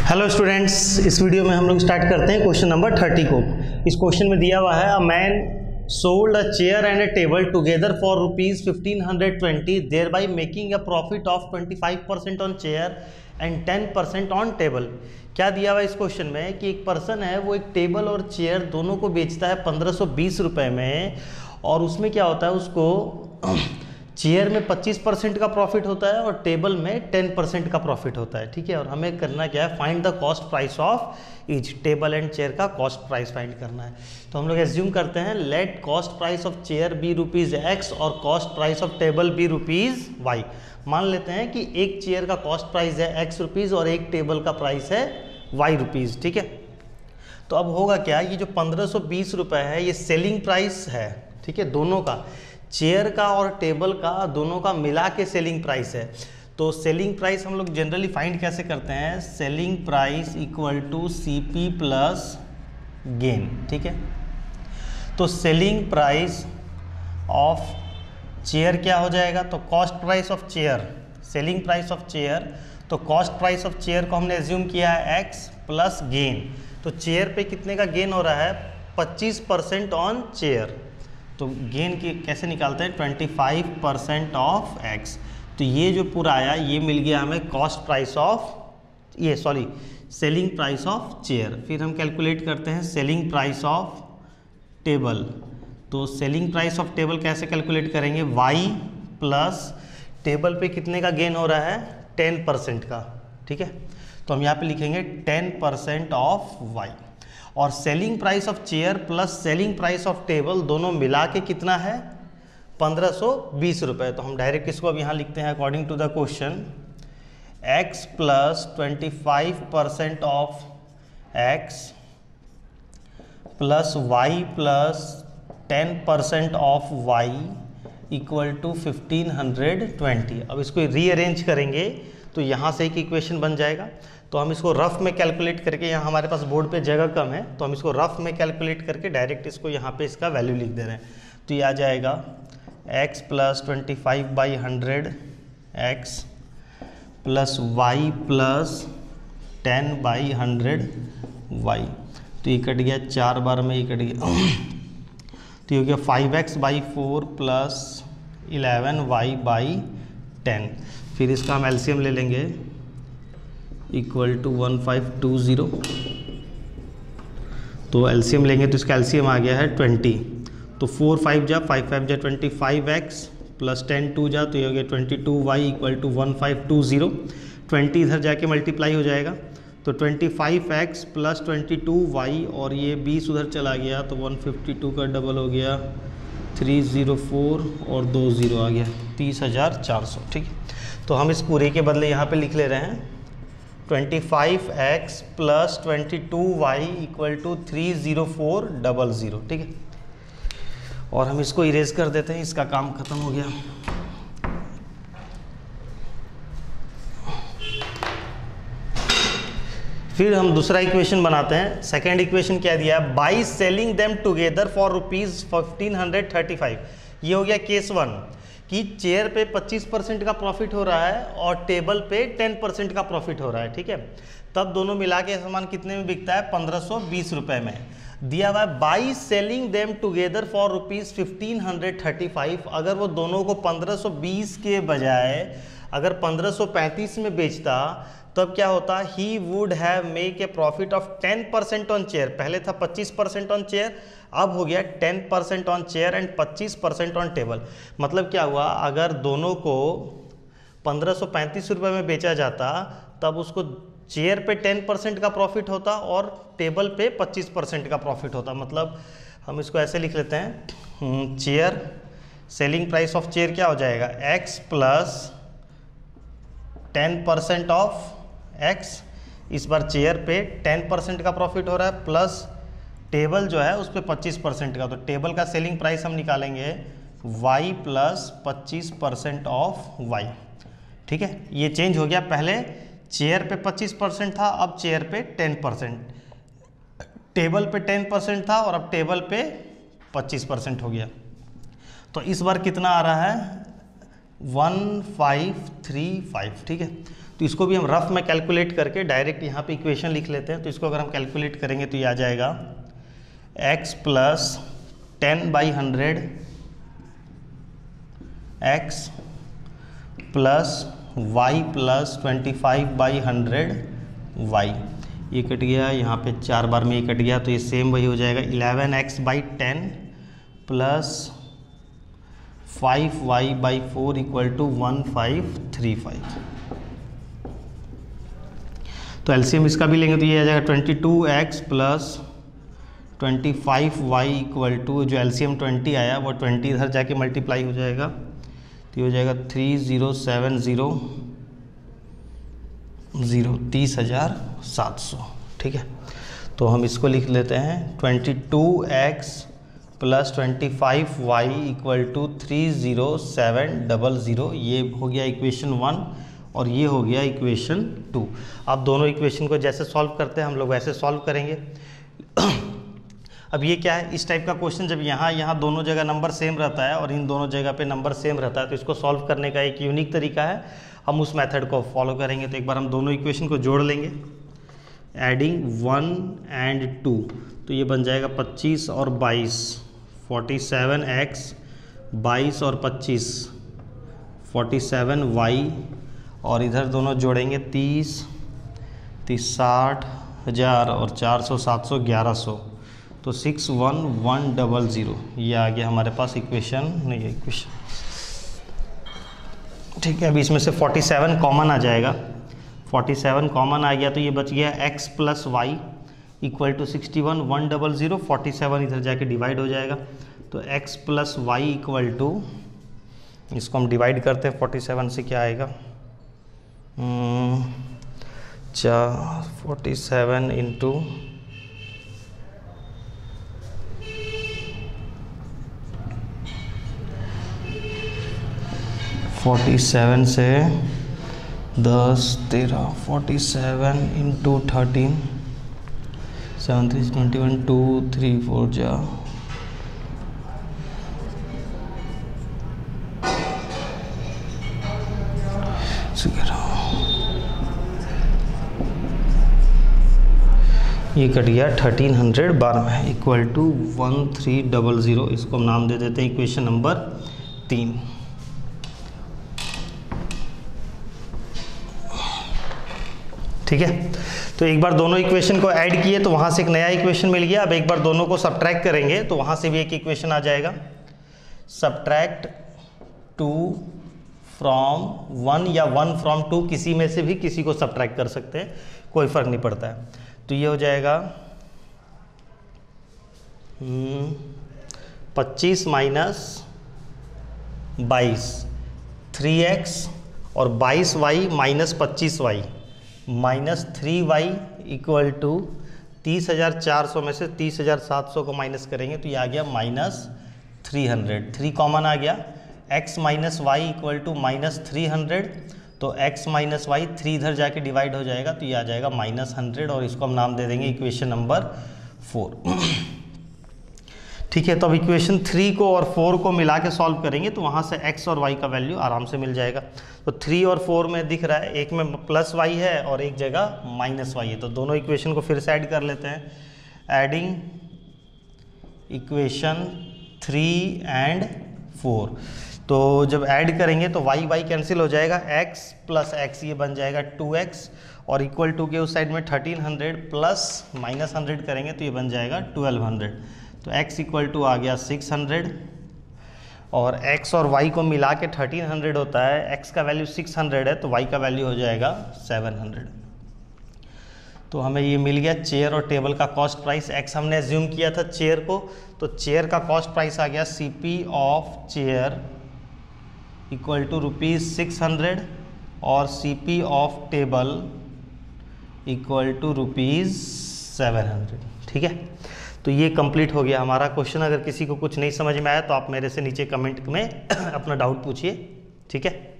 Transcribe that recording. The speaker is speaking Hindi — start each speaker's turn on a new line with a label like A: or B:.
A: हेलो स्टूडेंट्स, इस वीडियो में हम लोग स्टार्ट करते हैं क्वेश्चन नंबर 30 को। इस क्वेश्चन में दिया हुआ है a man sold a chair and a table together for ₹1520 thereby making a profit of 25% on chair and 10% on table. क्या दिया हुआ है इस क्वेश्चन में कि एक पर्सन है, वो एक टेबल और चेयर दोनों को बेचता है 1520 रुपये में, और उसमें क्या होता है, उसको चेयर में 25% का प्रॉफिट होता है और टेबल में 10% का प्रॉफिट होता है। ठीक है, और हमें करना क्या है, find the cost price of each. Table and chair का कॉस्ट प्राइस फाइंड करना है। तो हम लोग एज्यूम करते हैं let cost price of chair be ₹X और cost price of table be ₹Y। मान लेते हैं कि एक चेयर का कॉस्ट प्राइस है ₹X और एक टेबल का प्राइस है ₹Y। ठीक है, तो अब होगा क्या, ये जो 1520 रुपये है ये सेलिंग प्राइस है। ठीक है, दोनों का, चेयर का और टेबल का, दोनों का मिला के सेलिंग प्राइस है। तो सेलिंग प्राइस हम लोग जनरली फाइंड कैसे करते हैं, selling price equal to CP plus gain. ठीक है, तो सेलिंग प्राइस ऑफ चेयर क्या हो जाएगा, तो cost price of chair, selling price of chair, तो कॉस्ट प्राइस ऑफ चेयर को हमने एज्यूम किया है X प्लस गेन। तो चेयर पे कितने का गेन हो रहा है, 25% ऑन चेयर। तो गेन की कैसे निकालते हैं, 25% ऑफ X। तो ये जो पूरा आया ये मिल गया हमें कॉस्ट प्राइस ऑफ, ये sorry selling price of chair. फिर हम कैलकुलेट करते हैं सेलिंग प्राइस ऑफ टेबल। तो सेलिंग प्राइस ऑफ टेबल कैसे कैलकुलेट करेंगे, Y प्लस टेबल पे कितने का गेन हो रहा है, 10% का। ठीक है, तो हम यहाँ पे लिखेंगे 10% ऑफ Y। और selling price of chair plus selling price of table दोनों मिला के कितना है, 1520 रुपये। तो हम डायरेक्ट इसको अब यहाँ लिखते हैं according to the question, X plus 25% of X plus Y plus 10% of Y equal to 1520। अब इसको रीअरेंज करेंगे तो यहाँ से एक इक्वेशन बन जाएगा। तो हम इसको रफ में कैलकुलेट करके, यहाँ हमारे पास बोर्ड पे जगह कम है तो हम इसको रफ में कैलकुलेट करके डायरेक्ट इसको यहाँ पे इसका वैल्यू लिख दे रहे हैं। तो ये आ जाएगा X plus 25/100 X plus Y plus 10/100 Y। तो ये कट गया 4 बार में, ये कट गया तो ये हो गया 5x/4 प्लस 11y/10। फिर इसका हम एलसीएम ले लेंगे इक्वल टू 1520। तो एलसीएम लेंगे तो इसका एलसीएम आ गया है 20। तो 4 5 जा 5 5 जा 25x प्लस 10 2 जा, तो ये हो गया 22y इक्वल टू 1520। 20 इधर जाके मल्टीप्लाई हो जाएगा, तो 25x प्लस 22y और ये 20 उधर चला गया तो 152 का डबल हो गया 304 और 2 0 आ गया 30,400। ठीक है, तो हम इस पूरे के बदले यहाँ पे लिख ले रहे हैं 25x plus 22y equal to 30400। ठीक है, और हम इसको इरेज कर देते हैं, इसका काम खत्म हो गया। फिर हम दूसरा इक्वेशन बनाते हैं। सेकेंड इक्वेशन क्या दिया है, by selling them together for ₹1535। ये हो गया केस 1 कि चेयर पे 25% का प्रॉफिट हो रहा है और टेबल पे 10% का प्रॉफिट हो रहा है। ठीक है, तब दोनों मिला के सामान कितने में बिकता है, 1520 रुपये में। दिया हुआ है by selling them together for ₹1535। अगर वो दोनों को 1520 के बजाय अगर 1535 में बेचता तब क्या होता, he would have make a profit of 10% on chair. पहले था 25% ऑन चेयर, अब हो गया 10% on chair and 25% on table. मतलब क्या हुआ, अगर दोनों को 1535 रुपये में बेचा जाता तब उसको चेयर पे 10% का प्रॉफिट होता और टेबल पे 25% का प्रॉफिट होता। मतलब हम इसको ऐसे लिख लेते हैं, chair selling price of chair क्या हो जाएगा, X प्लस 10% ऑफ X। इस बार चेयर पे 10% का प्रॉफिट हो रहा है प्लस टेबल जो है उस पर 25% का। तो टेबल का सेलिंग प्राइस हम निकालेंगे Y प्लस 25% ऑफ Y। ठीक है, ये चेंज हो गया, पहले चेयर पे 25% था, अब चेयर पे 10%, टेबल पे 10% था और अब टेबल पे 25% हो गया। तो इस बार कितना आ रहा है, 1535। ठीक है, तो इसको भी हम रफ में कैलकुलेट करके डायरेक्ट यहाँ पे इक्वेशन लिख लेते हैं। तो इसको अगर हम कैलकुलेट करेंगे तो ये आ जाएगा x plus 10/100 x plus y plus 25/100 y। ये कट गया, यहाँ पे 4 बार में ये कट गया, तो ये सेम वही हो जाएगा 11x/10 plus 5y/4 equal to 1535। तो एलसीएम इसका भी लेंगे तो ये आ जाएगा 22x plus 25y equal to, जो एलसीएम 20 आया वो 20 इधर जाके मल्टीप्लाई हो जाएगा, तो ये हो जाएगा 3070 30,700। ठीक है, तो हम इसको लिख लेते हैं 22x plus 25y equal to 30700। ये हो गया इक्वेशन 1 और ये हो गया इक्वेशन 2। अब दोनों इक्वेशन को जैसे सॉल्व करते हैं हम लोग वैसे सॉल्व करेंगे। अब ये क्या है, इस टाइप का क्वेश्चन जब यहाँ दोनों जगह नंबर सेम रहता है और इन दोनों जगह पे नंबर सेम रहता है, तो इसको सॉल्व करने का एक यूनिक तरीका है, हम उस मेथड को फॉलो करेंगे। तो एक बार हम दोनों इक्वेशन को जोड़ लेंगे, एडिंग 1 and 2, तो ये बन जाएगा 25 और 22, 47x 22 और 25 47y, और इधर दोनों जोड़ेंगे 30 60,000 और 400 700 1100, तो 61100। ये आ गया हमारे पास इक्वेशन, नहीं है इक्वेशन। ठीक है, अभी इसमें से 47 कॉमन आ जाएगा, 47 कॉमन आ गया तो ये बच गया x plus y equal to 61100। 47 इधर जाके डिवाइड हो जाएगा, तो x plus y equal to, इसको हम डिवाइड करते हैं 47 से, क्या आएगा 47 इंटू 47 से 10 13 47 इंटू 13 7 3 21 2 3 4 जा ये कट गया 1312 इक्वल टू 1300। इसको हम नाम दे देते हैं इक्वेशन नंबर 3। ठीक है, तो एक बार दोनों इक्वेशन को ऐड किए तो वहाँ से एक नया इक्वेशन मिल गया। अब एक बार दोनों को सब्ट्रैक्ट करेंगे तो वहाँ से भी एक इक्वेशन आ जाएगा। सब्ट्रैक्ट 2 फ्रॉम 1 या 1 फ्रॉम 2, किसी में से भी किसी को सब्ट्रैक्ट कर सकते हैं, कोई फ़र्क नहीं पड़ता है। तो ये हो जाएगा 25 माइनस 22 3x और 22y minus 25y minus 3y equal to 30,400 में से 30,700 को माइनस करेंगे तो ये आ गया माइनस 300। 3 कॉमन आ गया, x minus y equal to minus 300, तो x माइनस वाई 3 इधर जाके डिवाइड हो जाएगा तो ये आ जाएगा माइनस 100, और इसको हम नाम दे देंगे इक्वेशन नंबर 4। ठीक है, तो अब इक्वेशन 3 को और 4 को मिला के सॉल्व करेंगे तो वहाँ से x और y का वैल्यू आराम से मिल जाएगा। तो 3 और 4 में दिख रहा है, एक में प्लस y है और एक जगह माइनस y है, तो दोनों इक्वेशन को फिर से ऐड कर लेते हैं। एडिंग इक्वेशन 3 and 4, तो जब ऐड करेंगे तो y कैंसिल हो जाएगा, x प्लस x ये बन जाएगा 2x, और इक्वल टू के उस साइड में 1300 प्लस माइनस 100 करेंगे तो ये बन जाएगा 1200। तो x इक्वल टू आ गया 600, और x और y को मिला के 1300 होता है, x का वैल्यू 600 है तो y का वैल्यू हो जाएगा 700। तो हमें ये मिल गया चेयर और टेबल का कॉस्ट प्राइस। x हमने एज्यूम किया था चेयर को, तो चेयर का कॉस्ट प्राइस आ गया CP of chair equal to ₹600 और CP of table equal to ₹700। ठीक है, तो ये कंप्लीट हो गया हमारा क्वेश्चन। अगर किसी को कुछ नहीं समझ में आया तो आप मेरे से नीचे कमेंट में अपना डाउट पूछिए। ठीक है।